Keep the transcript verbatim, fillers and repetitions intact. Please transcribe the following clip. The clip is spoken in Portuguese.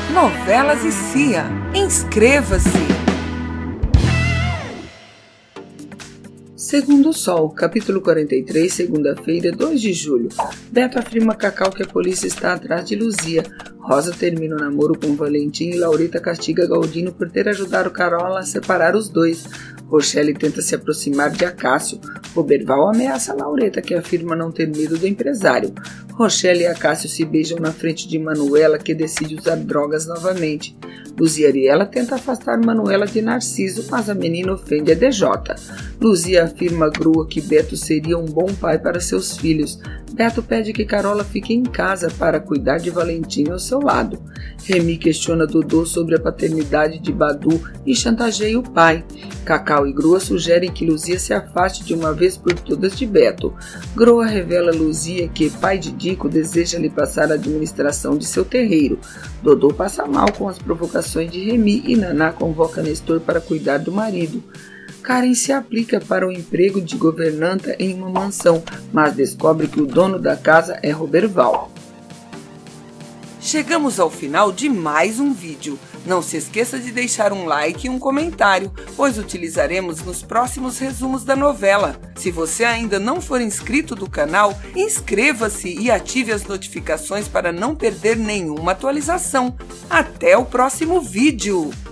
Novelas e Cia. Inscreva-se! Segundo o Sol, capítulo quarenta e três, segunda-feira, dois de julho. Beto afirma a Cacau que a polícia está atrás de Luzia. Rosa termina o namoro com Valentim e Laurita castiga Galdino por ter ajudado Carola a separar os dois. Rochelle tenta se aproximar de Acácio. Roberval ameaça Laureta, que afirma não ter medo do empresário. Rochelle e Acácio se beijam na frente de Manuela, que decide usar drogas novamente. Luzia Ariela tenta afastar Manuela de Narciso, mas a menina ofende a D J. Luzia afirma a Grua que Beto seria um bom pai para seus filhos. Beto pede que Carola fique em casa para cuidar de Valentim ao seu lado. Remy questiona Dodô sobre a paternidade de Badu e chantageia o pai. Cacau e Grua sugerem que Luzia se afaste de uma vez por todas de Beto. Grua revela a Luzia que pai de Dico deseja lhe passar a administração de seu terreiro. Dodô passa mal com as provocações de Remy e Naná convoca Nestor para cuidar do marido. Karen se aplica para o emprego de governanta em uma mansão, mas descobre que o dono da casa é Roberval. Chegamos ao final de mais um vídeo. Não se esqueça de deixar um like e um comentário, pois utilizaremos nos próximos resumos da novela. Se você ainda não for inscrito do canal, inscreva-se e ative as notificações para não perder nenhuma atualização. Até o próximo vídeo!